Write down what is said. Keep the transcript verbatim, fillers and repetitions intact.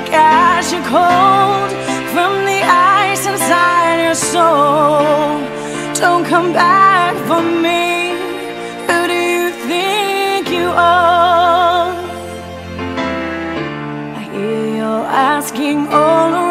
like ash and cold from the ice inside your soul. Don't come back for me. Who do you think you are? I hear you're asking all around.